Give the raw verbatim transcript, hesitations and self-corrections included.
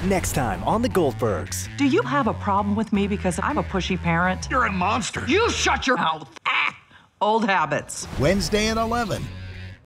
Next time on The Goldbergs. Do you have a problem with me because I'm a pushy parent? You're a monster. You shut your mouth. Ah! Old habits. Wednesday at eleven